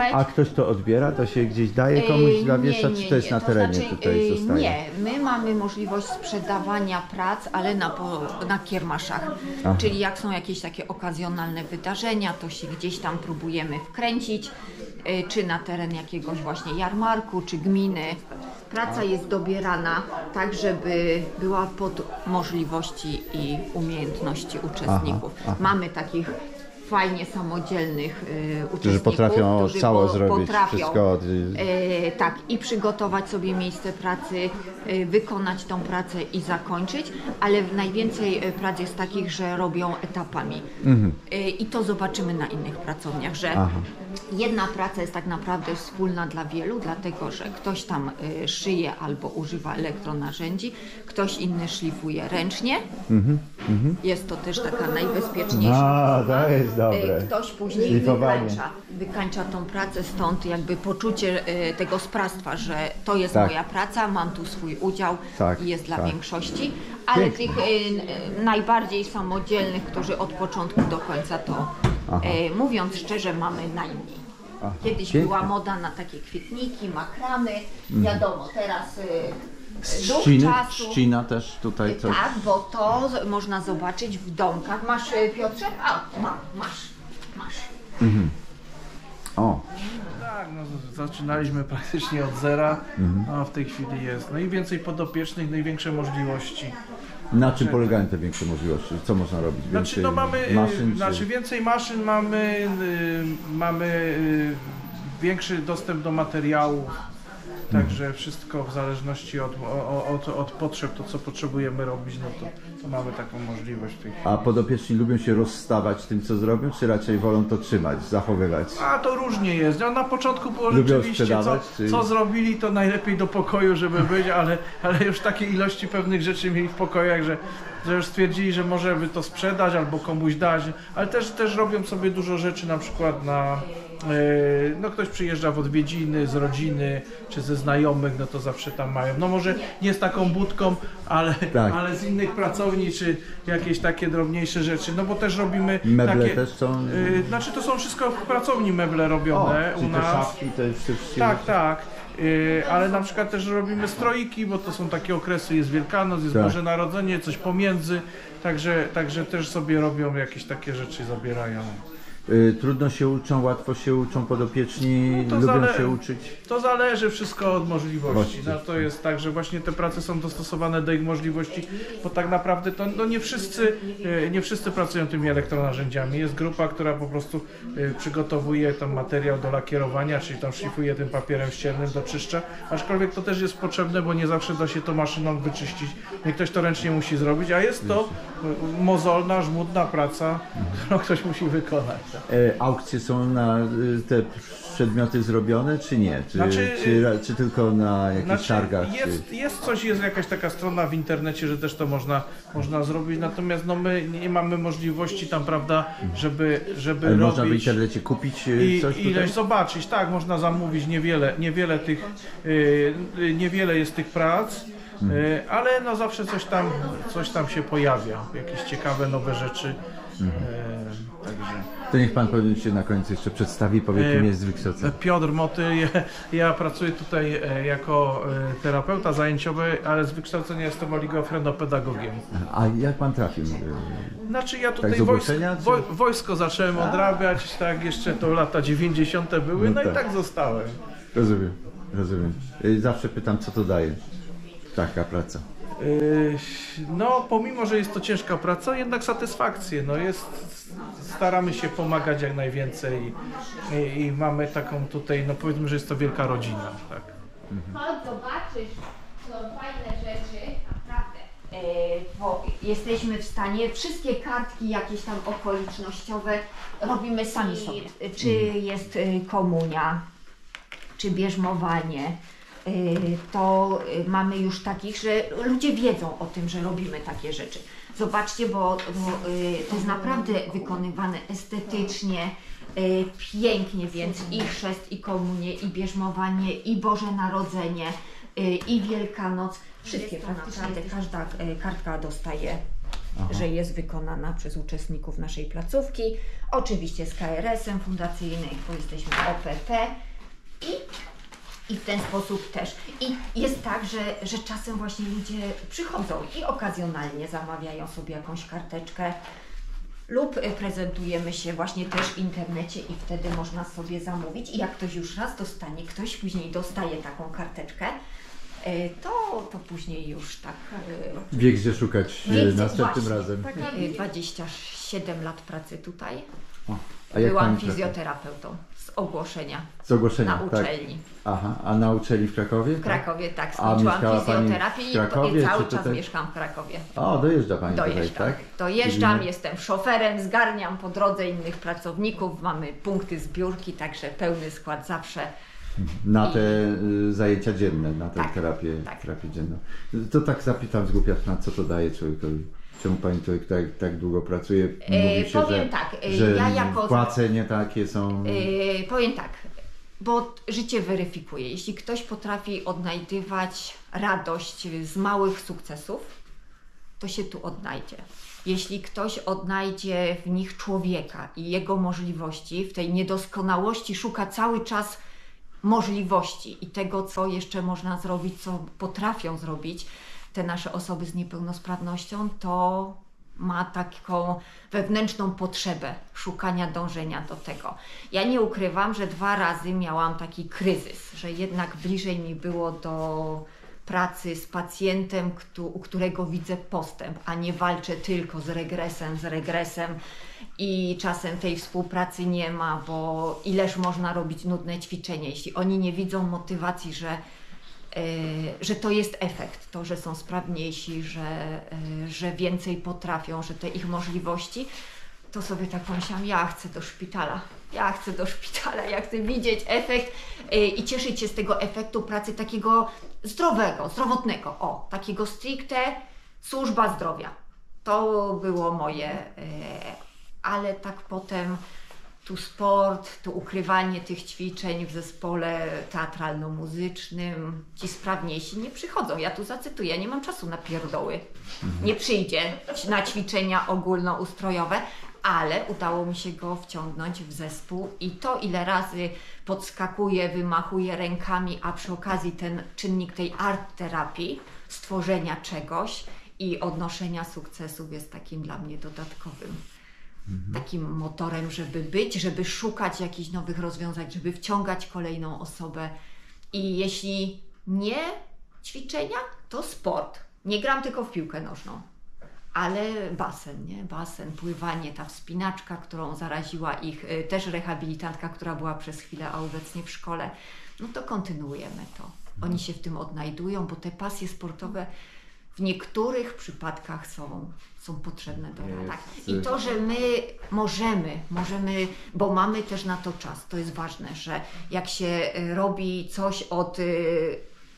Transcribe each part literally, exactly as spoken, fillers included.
przyjechać. A ktoś to odbiera? To się gdzieś daje komuś zawiesza, czy to jest na terenie znaczy, tutaj zostaje? Nie, my mamy możliwość sprzedawania prac, ale na, po, na kiermaszach. Aha. Czyli jak są jakieś takie okazjonalne wydarzenia, to się gdzieś tam próbujemy wkręcić, czy na teren jakiegoś właśnie jarmarku, czy gminy. Praca jest dobierana tak, żeby była pod możliwości i umiejętności uczestników. Aha, aha. Mamy takich fajnie samodzielnych y, uczestników, Którzy potrafią którzy cało po, zrobić, potrafią, wszystko od... e, tak, i przygotować sobie miejsce pracy, e, wykonać tą pracę i zakończyć, ale najwięcej e, prac jest takich, że robią etapami. Mhm. E, I to zobaczymy na innych pracowniach, że Aha. jedna praca jest tak naprawdę wspólna dla wielu, dlatego że ktoś tam e, szyje albo używa elektronarzędzi, ktoś inny szlifuje ręcznie. Mhm. Mhm. Jest to też taka najbezpieczniejsza. A, to jest dobre. Ktoś później wykańcza, wykańcza tą pracę, stąd jakby poczucie y, tego sprawstwa, że to jest tak. moja praca, mam tu swój udział tak, i jest dla tak. większości, ale Pięknie. tych y, y, najbardziej samodzielnych, którzy od początku do końca to, y, mówiąc szczerze, mamy najmniej. Aha. Kiedyś Pięknie. była moda na takie kwietniki, makramy, mm. wiadomo, teraz y, Trzciny, trzcina też tutaj coś. Tak, bo to można zobaczyć w domkach. Masz, Piotrze? A, ma, masz, masz. Mhm. O. Tak, no, zaczynaliśmy praktycznie od zera, mhm. a w tej chwili jest najwięcej podopiecznych, największe możliwości. Na czym polegają te większe możliwości? Co można robić? Więcej znaczy, no mamy, maszyn? Znaczy, czy... więcej maszyn mamy, y, mamy y, większy dostęp do materiałów. Także wszystko w zależności od, od, od potrzeb, to co potrzebujemy robić, no to, to mamy taką możliwość w tej chwili. A podopieczni lubią się rozstawać tym, co zrobią, czy raczej wolą to trzymać, zachowywać? A to różnie jest. No, na początku było lubią rzeczywiście, co, czy... co zrobili, to najlepiej do pokoju, żeby być, ale, ale już takie ilości pewnych rzeczy mieli w pokojach, że, że już stwierdzili, że może by to sprzedać albo komuś dać, ale też, też robią sobie dużo rzeczy, na przykład na... No ktoś przyjeżdża w odwiedziny z rodziny czy ze znajomych, no to zawsze tam mają, no może nie z taką budką, ale, tak. ale z innych pracowni czy jakieś takie drobniejsze rzeczy, no bo też robimy meble takie, też są? Yy, znaczy to są wszystko w pracowni meble robione o, u nas. Te szafki, te wszystkie... Tak, tak. Yy, ale na przykład też robimy stroiki, bo to są takie okresy, jest Wielkanoc, jest tak. Boże Narodzenie, coś pomiędzy, także, także też sobie robią jakieś takie rzeczy, zabierają. Trudno się uczą, łatwo się uczą podopieczni, no lubią się uczyć? To zależy wszystko od możliwości. No, to jest tak, że właśnie te prace są dostosowane do ich możliwości, bo tak naprawdę to no nie, wszyscy, nie wszyscy pracują tymi elektronarzędziami. Jest grupa, która po prostu przygotowuje tam materiał do lakierowania, czyli tam szlifuje tym papierem ściernym, doczyszcza, aczkolwiek to też jest potrzebne, bo nie zawsze da się to maszyną wyczyścić. Nie ktoś to ręcznie musi zrobić, a jest to mozolna, żmudna praca, którą ktoś musi wykonać. E, aukcje są na te przedmioty zrobione, czy nie? Czy, znaczy, czy, czy tylko na jakichś znaczy targach? Jest, czy... jest coś, jest jakaś taka strona w internecie, że też to można, można zrobić, natomiast no my nie mamy możliwości tam, prawda, żeby, żeby Ale robić... Można w internecie kupić i, coś tutaj? Ileś zobaczyć, tak, można zamówić niewiele, niewiele tych, yy, niewiele jest tych prac, hmm. yy, ale no zawsze coś tam, coś tam się pojawia, jakieś ciekawe, nowe rzeczy. Hmm. Yy, także... To niech pan powiem się na końcu jeszcze przedstawi, powie, kim jest z wykształcenia. Piotr Moty, ja, ja pracuję tutaj jako terapeuta zajęciowy, ale z wykształcenia jestem oligofrenopedagogiem. A jak pan trafił? Znaczy ja tutaj tak wojsko, woj, wojsko zacząłem A. odrabiać, tak jeszcze to lata dziewięćdziesiąte były, no, no tak. i tak zostałem. Rozumiem, rozumiem. Zawsze pytam, co to daje taka praca. No, pomimo, że jest to ciężka praca, jednak satysfakcję. No jest, staramy się pomagać jak najwięcej i, i mamy taką tutaj, no powiedzmy, że jest to wielka rodzina. Tak. Mhm. Chodź, zobaczysz, są fajne rzeczy, naprawdę. E, bo jesteśmy w stanie, wszystkie kartki jakieś tam okolicznościowe robimy sami sobie. Czy jest komunia, czy bierzmowanie. To mamy już takich, że ludzie wiedzą o tym, że robimy takie rzeczy. Zobaczcie, bo, bo to jest naprawdę wykonywane estetycznie, pięknie, więc i chrzest, i komunię, i bierzmowanie, i Boże Narodzenie, i Wielkanoc. Wszystkie praktycznie, każda kartka dostaje Aha. że jest wykonana przez uczestników naszej placówki. Oczywiście z K R S-em fundacyjnym, bo jesteśmy O P P i, i w ten sposób też. I jest tak, że, że czasem właśnie ludzie przychodzą i okazjonalnie zamawiają sobie jakąś karteczkę lub prezentujemy się właśnie też w internecie i wtedy można sobie zamówić i jak ktoś już raz dostanie, ktoś później dostaje taką karteczkę, to, to później już tak... Wie gdzie szukać wie, następnym właśnie, razem. Tak, dwadzieścia siedem lat pracy tutaj. O, a jak Byłam pani fizjoterapeutą z ogłoszenia. Z ogłoszenia, na uczelni. Tak. Aha, a na uczelni w Krakowie? W Krakowie, tak. Skończyłam fizjoterapię w Krakowie, i cały czy czas tutaj? mieszkam w Krakowie. O, dojeżdża pani Dojeżdżam. tutaj, tak? Dojeżdżam, Czyli... jestem szoferem, zgarniam po drodze innych pracowników, mamy punkty zbiórki, także pełny skład zawsze. Na te I... zajęcia dzienne, na tę tak, terapię, tak. terapię dzienną. To tak zapytam z głupia, co to daje człowiekowi? Czemu pani tutaj tak, tak długo pracuje? Mówi się, powiem że, tak, że ja jako... płacenie takie są... Yy, powiem tak, bo życie weryfikuje. Jeśli ktoś potrafi odnajdywać radość z małych sukcesów, to się tu odnajdzie. Jeśli ktoś odnajdzie w nich człowieka i jego możliwości, w tej niedoskonałości szuka cały czas możliwości i tego, co jeszcze można zrobić, co potrafią zrobić te nasze osoby z niepełnosprawnością, to ma taką wewnętrzną potrzebę szukania, dążenia do tego. Ja nie ukrywam, że dwa razy miałam taki kryzys, że jednak bliżej mi było do pracy z pacjentem, u którego widzę postęp, a nie walczę tylko z regresem, z regresem i czasem tej współpracy nie ma, bo ileż można robić nudne ćwiczenie, jeśli oni nie widzą motywacji, że Yy, że to jest efekt, to, że są sprawniejsi, że, yy, że więcej potrafią, że te ich możliwości, to sobie tak pomyślałam, ja chcę do szpitala, ja chcę do szpitala, ja chcę widzieć efekt yy, i cieszyć się z tego efektu pracy takiego zdrowego, zdrowotnego, o, takiego stricte służba zdrowia. To było moje, yy, ale tak potem tu sport, tu ukrywanie tych ćwiczeń w zespole teatralno-muzycznym. Ci sprawniejsi nie przychodzą. Ja tu zacytuję, nie mam czasu na pierdoły. Nie przyjdzie na ćwiczenia ogólnoustrojowe, ale udało mi się go wciągnąć w zespół i to ile razy podskakuje, wymachuje rękami, a przy okazji ten czynnik tej art terapii, stworzenia czegoś i odnoszenia sukcesów jest takim dla mnie dodatkowym. Takim motorem, żeby być, żeby szukać jakichś nowych rozwiązań, żeby wciągać kolejną osobę. I jeśli nie ćwiczenia, to sport. Nie gram tylko w piłkę nożną, ale basen, nie? Basen, pływanie, ta wspinaczka, którą zaraziła ich też rehabilitantka, która była przez chwilę, a obecnie w szkole. No to kontynuujemy to. Oni się w tym odnajdują, bo te pasje sportowe w niektórych przypadkach są, są potrzebne do nas. Tak. I to, że my możemy, możemy, bo mamy też na to czas, to jest ważne, że jak się robi coś od y,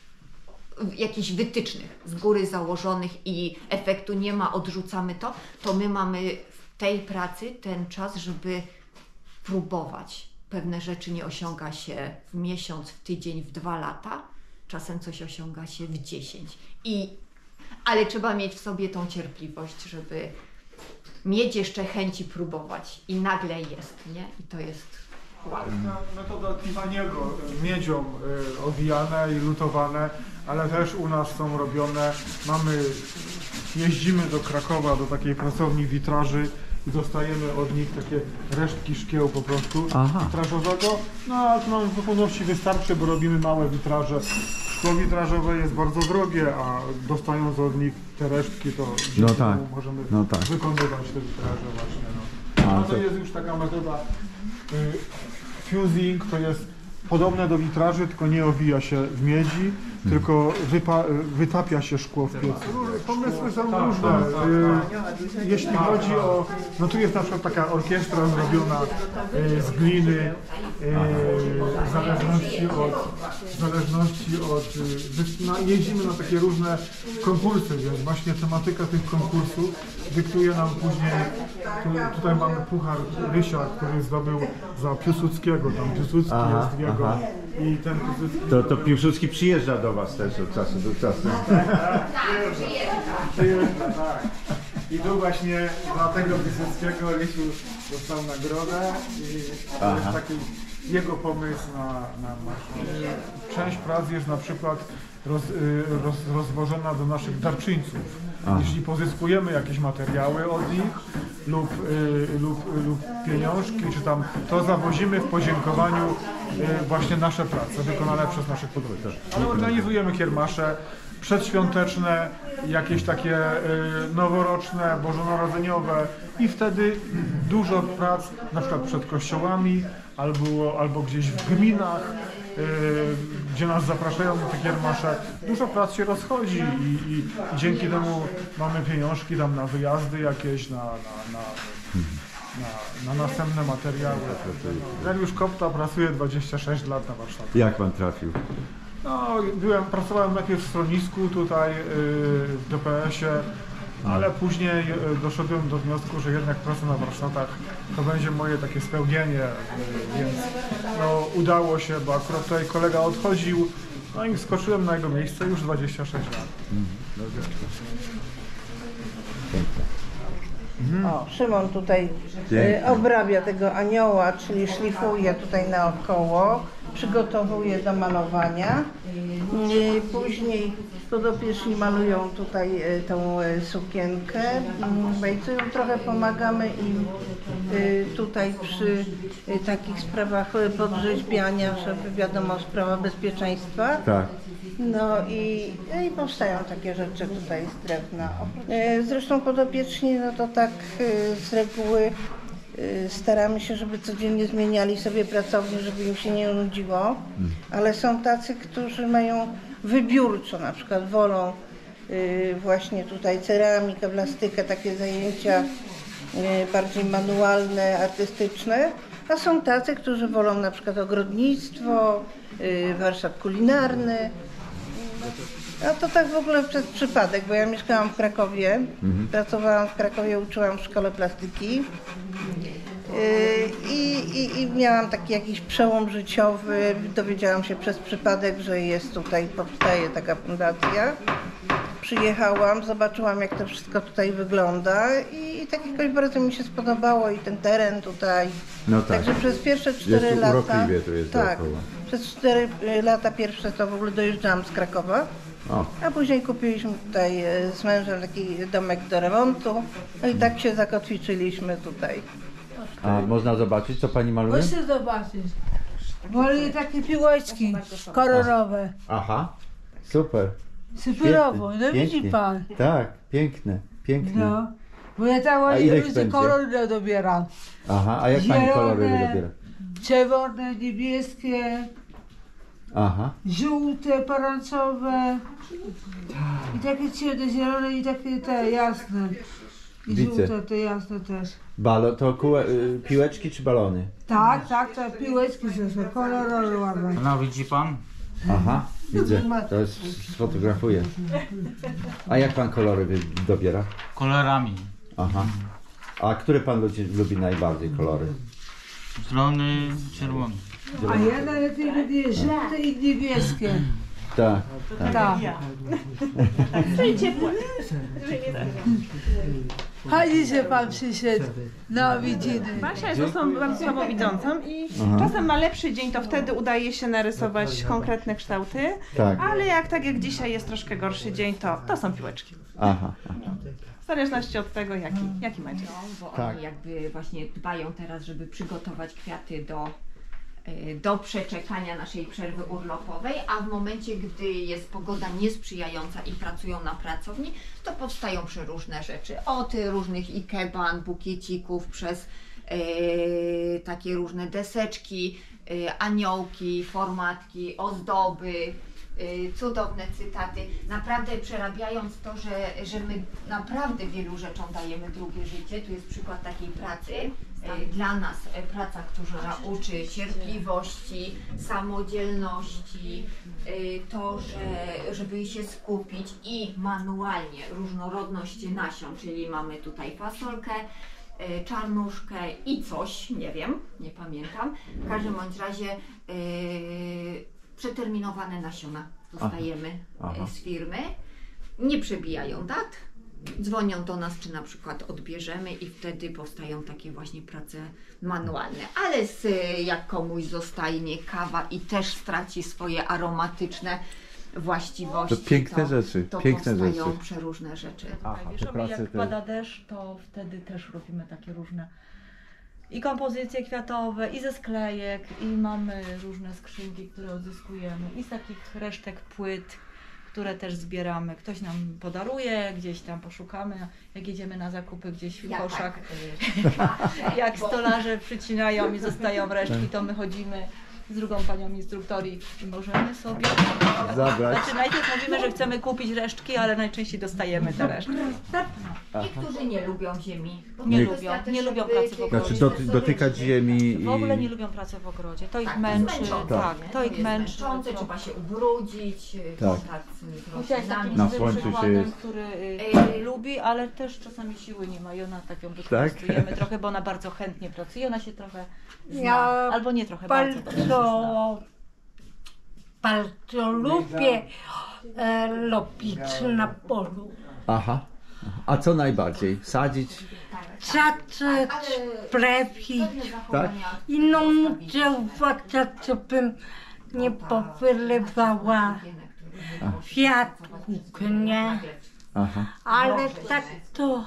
jakichś wytycznych z góry założonych i efektu nie ma, odrzucamy to, to my mamy w tej pracy ten czas, żeby próbować. Pewne rzeczy nie osiąga się w miesiąc, w tydzień, w dwa lata, czasem coś osiąga się w dziesięć. I ale trzeba mieć w sobie tą cierpliwość, żeby mieć jeszcze chęci próbować i nagle jest, nie? I to jest wow. Metoda Tiffany'ego, miedzią y, owijane i lutowane, ale też u nas są robione. Mamy, jeździmy do Krakowa, do takiej pracowni witraży i dostajemy od nich takie resztki szkieł po prostu Aha. witrażowego. No a to nam w zupełności wystarczy, bo robimy małe witraże. Szkło witrażowe jest bardzo drogie, a dostając od nich te resztki, to dzięki no tak. temu możemy no tak. wykonywać te witraże właśnie. No. A to jest już taka metoda y, fusing, to jest podobne do witraży, tylko nie owija się w miedzi, hmm. tylko wypa, wytapia się szkło w piecu. Pomysły są tak, różne. Tak, tak, tak. Jeśli chodzi o... No tu jest na przykład taka orkiestra zrobiona z gliny, w zależności od... W zależności od no, jeździmy na takie różne konkursy, więc właśnie tematyka tych konkursów dyktuje nam później... Tu, tutaj mamy puchar Rysia, który zdobył za Piłsudskiego, tam Piłsudski aha, jest w jego... Aha. I ten Piłsudski... To, to Piłsudski przyjeżdża do was też od czasu do czasu. Tak, przyjeżdża. Przyjeżdża, tak. I tu właśnie dla tego Wysockiego Rysiu dostał nagrodę i to jest taki jego pomysł na, na naszą. Część prac jest na przykład roz, roz, rozwożona do naszych darczyńców. Aha. Jeśli pozyskujemy jakieś materiały od nich lub, y, lub, lub pieniążki, czy tam, to zawozimy w podziękowaniu y, właśnie nasze prace wykonane przez naszych podróżnych. Ale organizujemy kiermasze przedświąteczne, jakieś takie y, noworoczne, bożonarodzeniowe i wtedy dużo prac, na przykład przed kościołami albo, albo gdzieś w gminach, y, gdzie nas zapraszają na te kiermasze, dużo prac się rozchodzi i, i dzięki temu mamy pieniążki tam na wyjazdy jakieś, na, na, na, na, na następne materiały. Dariusz Kopta pracuje dwadzieścia sześć lat na warsztatach. Jak pan trafił? No, byłem, pracowałem najpierw w schronisku tutaj yy, w D P S ie, ale później yy, doszedłem do wniosku, że jednak praca na warsztatach to będzie moje takie spełnienie, yy, więc no, udało się, bo akurat tutaj kolega odchodził, no i skoczyłem na jego miejsce już dwadzieścia sześć lat. O, Szymon tutaj y, obrabia tego anioła, czyli szlifuje tutaj naokoło, przygotowuje do malowania. Y, później podopieczni malują tutaj y, tą y, sukienkę, y, bejcują, trochę pomagamy im y, tutaj przy y, takich sprawach y, podrzeźbiania, żeby wiadomo, sprawa bezpieczeństwa. Tak. No i, i powstają takie rzeczy tutaj z drewna. E, Zresztą podopieczni, no to tak e, z reguły e, staramy się, żeby codziennie zmieniali sobie pracownię, żeby im się nie nudziło, ale są tacy, którzy mają wybiórczo, na przykład wolą e, właśnie tutaj ceramikę, plastykę, takie zajęcia e, bardziej manualne, artystyczne, a są tacy, którzy wolą na przykład ogrodnictwo, e, warsztat kulinarny. A to tak w ogóle przez przypadek, bo ja mieszkałam w Krakowie, mhm. pracowałam w Krakowie, uczyłam w szkole plastyki yy, i, i, i miałam taki jakiś przełom życiowy, dowiedziałam się przez przypadek, że jest tutaj, powstaje taka fundacja. Przyjechałam, zobaczyłam jak to wszystko tutaj wygląda i, i tak jakoś bardzo mi się spodobało i ten teren tutaj. No tak. Także przez pierwsze cztery jest lata, tu jest tak, dookoła. przez cztery lata pierwsze to w ogóle dojeżdżałam z Krakowa. O. A później kupiliśmy tutaj z mężem taki domek do remontu, no i tak się zakotwiczyliśmy tutaj. A można zobaczyć, co pani maluje? Proszę zobaczyć. Maluję takie piłeczki kolorowe. Aha, super. Sypyrowo, no Pięknie, widzi pan. Tak, piękne, piękne. No, bo ja tam A ile ich różne będzie? kolory dobieram. Aha, a jak pani Zielone. kolory dobiera? Czerwone, niebieskie, Aha. żółte, pomarańczowe. I takie ciemne, zielone i takie te jasne. I Widzę. żółte, te jasne też. Balo, to kółe, y, piłeczki czy balony? Tak, tak, te piłeczki są kolorowe ładne. No widzi pan? Aha, widzę. To jest, sfotografuję. A jak pan kolory wy- dobiera? Kolorami. Aha. A które pan lubi, lubi najbardziej kolory? Zielony, czerwony. A ja najlepiej lubię żółte i niebieskie. Tak, tak. Tak. Czyli ciepłe. Fajnie, że pan przyszedł na odwiedziny. Basia jest osobą bardzo słabowidzącą i Aha. czasem ma lepszy dzień, to wtedy udaje się narysować konkretne kształty, Tak. ale jak tak jak dzisiaj jest troszkę gorszy dzień, to, to są piłeczki. Aha. aha. W zależności od tego, jaki, jaki ma dzień. Bo Tak. oni jakby właśnie dbają teraz, żeby przygotować kwiaty do, y, do przeczekania naszej przerwy urlopowej, a w momencie, gdy jest pogoda niesprzyjająca i pracują na pracowni, to powstają przeróżne rzeczy. Od różnych ikeban, bukiecików, przez y, takie różne deseczki, y, aniołki, formatki, ozdoby. y, Cudowne cytaty, naprawdę przerabiając to, że, że my naprawdę wielu rzeczom dajemy drugie życie. Tu jest przykład takiej pracy, y, dla nas y, praca, która uczy cierpliwości, samodzielności, y, to, że, żeby się skupić i manualnie różnorodność nasion, czyli mamy tutaj fasolkę, y, czarnuszkę i coś, nie wiem, nie pamiętam, w każdym bądź razie y, przeterminowane nasiona dostajemy Aha. z firmy, nie przebijają dat, dzwonią do nas, czy na przykład odbierzemy i wtedy powstają takie właśnie prace manualne. Ale z, jak komuś zostaje kawa i też straci swoje aromatyczne właściwości, To piękne to, rzeczy, to piękne powstają rzeczy. przeróżne rzeczy. Aha, te Wiesz, prace jak te... pada deszcz, to wtedy też robimy takie różne i kompozycje kwiatowe, i ze sklejek, i mamy różne skrzynki, które odzyskujemy, i z takich resztek płyt, które też zbieramy. Ktoś nam podaruje, gdzieś tam poszukamy, jak jedziemy na zakupy gdzieś w Ja koszach. tak, Jak bo- stolarze przycinają i zostają resztki, to my chodzimy z drugą panią instruktori i możemy sobie... Zabrać. Znaczy najpierw mówimy, że chcemy kupić resztki, ale najczęściej dostajemy te resztki. Niektórzy nie lubią ziemi. bo Nie to lubią, jest też nie lubią jakby pracy w ogrodzie. Znaczy doty, dotykać ziemi i... W ogóle nie lubią pracy w ogrodzie. To ich Tak, męczy. to jest męczące, Tak, nie? to ich jest męczy. męczące, trzeba się ubrudzić, Tak. kontakt z Musiała jest takim Na żywym słońcu się przykładem, jest. który Ej. y, lubi, ale też czasami siły nie ma i ona tak ją wykorzystujemy Tak? trochę, bo ona bardzo chętnie pracuje, ona się trochę zna. Ja Albo nie trochę, bardzo dobrze się zna. Bardzo, bardzo lubię e, robić na polu. Aha. A co najbardziej? Sadzić? Zacząć plewić Tak? i no muszę uważać, żebym nie powylewała kwiatków, nie? Aha. Ale tak to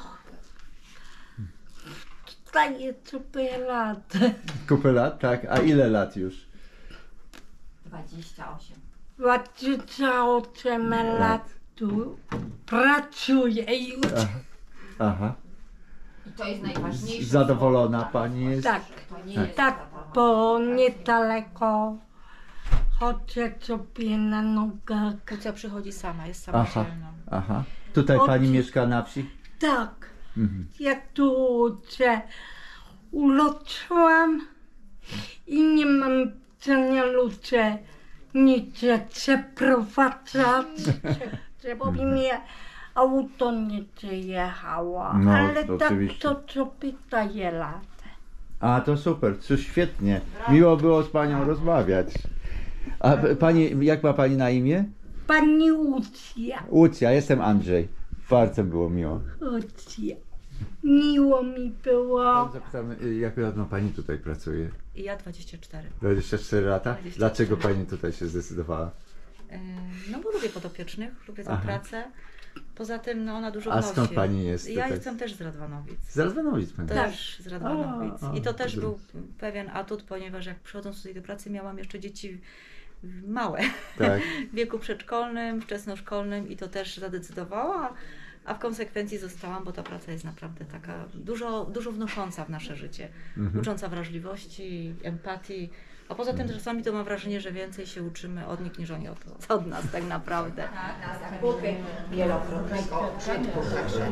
daję sobie radę. Kupę lat, tak? A ile lat już? dwadzieścia osiem. dwadzieścia osiem lat tu pracuję już. Aha. Aha. I to jest najważniejsze. Zadowolona pani jest? Tak, To nie jest tak, bo niedaleko chodzę sobie na nogach. Kucia przychodzi sama, jest Aha. samodzielna. Aha. Tutaj Od- pani mieszka na wsi? Tak, Mhm. jak tu się urodziłam i nie mam cenia ludzie nic przeprowadzać, żeby mnie auto nie jechało, No, ale tak oczywiście. to sobie daje radę. A to super, to świetnie. Miło było z panią rozmawiać. A p- pani, jak ma pani na imię? Pani Łucja, Łucja, jestem Andrzej. Bardzo było miło. Łucja, miło mi było. Zapytamy, y, jak dawno pani tutaj pracuje? I ja dwadzieścia cztery. dwadzieścia cztery lata? dwadzieścia Dlaczego cztery. pani tutaj się zdecydowała? Yy, No bo lubię podopiecznych, lubię tę Aha. pracę. Poza tym no, ona dużo A wnosi. skąd pani jest Ja tutaj? jestem też z Radwanowic. Z Radwanowic pani. Też z Radwanowic. A, a, I to to też dru- był pewien atut, ponieważ jak przychodząc tutaj do pracy miałam jeszcze dzieci małe, Tak. w wieku przedszkolnym, wczesnoszkolnym i to też zadecydowała, a w konsekwencji zostałam, bo ta praca jest naprawdę taka dużo, dużo wnosząca w nasze życie. Mhm. Ucząca wrażliwości, empatii, a poza tym czasami to mam wrażenie, że więcej się uczymy od nich niż oni od, od nas tak naprawdę. na zakupy wielokrotnego użytku, także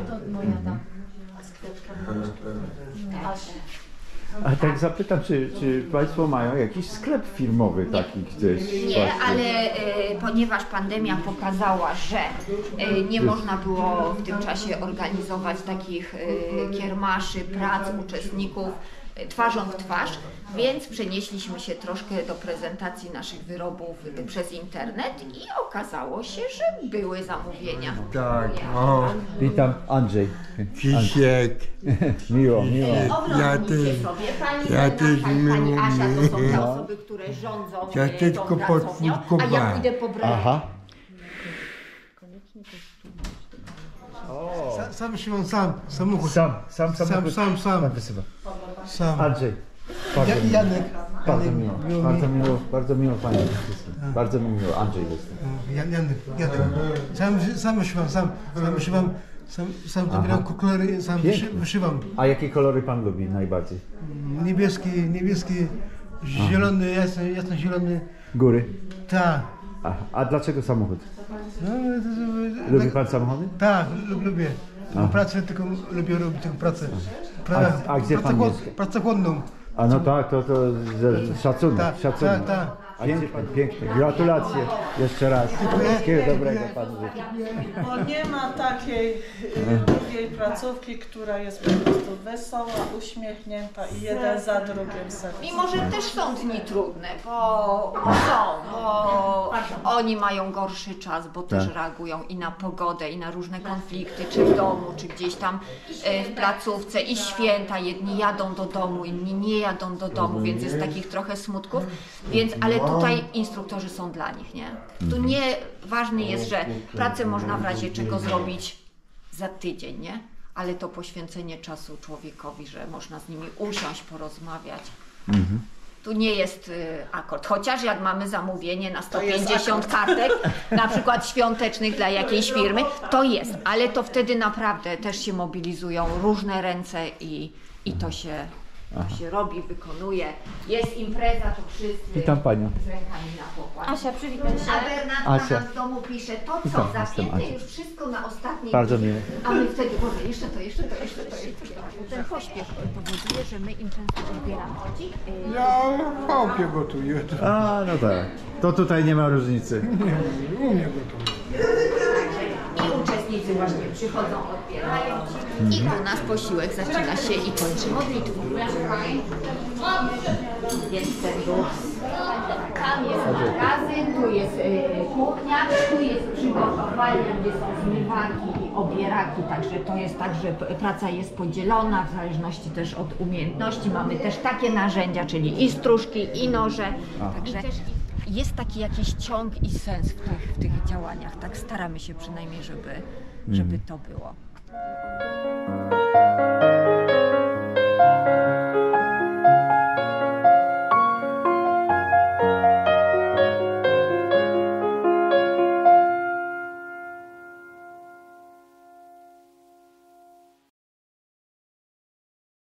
A tak zapytam, czy, czy państwo mają jakiś sklep firmowy taki gdzieś? nie, właśnie? ale e, ponieważ pandemia pokazała, że e, nie można było w tym czasie organizować takich e, kiermaszy, prac uczestników e, twarzą w twarz, więc przenieśliśmy się troszkę do prezentacji naszych wyrobów e, przez internet i okazało się, że były zamówienia. Tak, o, Witam, Andrzej. Kisiek. Miło, miło. Ja Oglądnijcie też- sobie, pani ja Lena, też pani, pani miło Asia to są te mi. osoby, które rządzą Ja e, tylko tą pracownią, a ja podwórkowałem. pójdę po brele. Aha. Sam, sam się sam, samochód. Sam, sam, Sam, samochód. sam, sam. Pan wysyła. Sam. Andrzej. Bardzo Ja, miło. Janek. Bardzo Janek, miło. miło mi. Bardzo miło, bardzo miło pani. Bardzo mi miło, Andrzej jestem. Jan- Janek, Janek. Sam, sam wyszywam, sam, sam wyszywam, sam, sam Aha. dobieram kolory, sam Pięknie. wyszy, wyszywam. A jakie kolory pan lubi najbardziej? Niebieski, niebieski, zielony, jasny, jasno zielony. Góry. Tak. A, a dlaczego samochód? No, to- to- Lubi tak- pan samochody? Tak, lub, lubię. Aha. Pracę tylko lubię robić tylko pracę. A- a gdzie pan pracochłod- mieszka? Pracochłodną. A no tak, to, to że- szacunek, Tak, szacunek. tak, tak. Piękne, piękne. Gratulacje jeszcze raz. Wszystkiego dobrego panu życzę. Bo nie ma takiej y, drugiej placówki, która jest po prostu wesoła, uśmiechnięta i jeden za drugim serce. Mimo, że też są dni trudne, bo są, bo oni mają gorszy czas, bo też Tak. reagują i na pogodę, i na różne konflikty, czy w domu, czy gdzieś tam e, w placówce, i święta, jedni jadą do domu, inni nie jadą do domu, więc jest takich trochę smutków, więc, ale tutaj instruktorzy są dla nich, nie? Tu nie, ważny jest, że pracę można w razie czego zrobić za tydzień, nie? Ale to poświęcenie czasu człowiekowi, że można z nimi usiąść, porozmawiać. Mhm. Tu nie jest y, akord, chociaż jak mamy zamówienie na sto To jest pięćdziesiąt kartek, na przykład świątecznych dla jakiejś firmy, to jest, ale to wtedy naprawdę też się mobilizują różne ręce i, i to się, to się robi, wykonuje. Jest impreza, to wszyscy Witam panią. z rękami na pokład. Asia, przywitaj się. A Bernardka Asia. nam w domu pisze, to Witam, co, jestem zapięte Asia. już wszystko na ostatniej Bardzo chwili. miło. A my wtedy, Boże, jeszcze to, jeszcze to, jeszcze to, jeszcze to. Ten pośpiech powoduje, że my im często odbieramy. Ja w chałupie gotuję. A, no tak. To tutaj nie ma różnicy. Nie, u mnie gotuję. I uczestnicy właśnie przychodzą, odbierają ci. I u nas posiłek zaczyna się i kończy modlitwą. Jest serwus. Tam jest magazyn, tu jest y, kuchnia, tu jest przygotowanie, gdzie są zmywaki i obieraki, także to jest tak, że p- praca jest podzielona w zależności też od umiejętności. Mamy też takie narzędzia, czyli i stróżki, i noże. Także jest taki jakiś ciąg i sens w tych, w tych działaniach. Tak staramy się przynajmniej, żeby, żeby to było.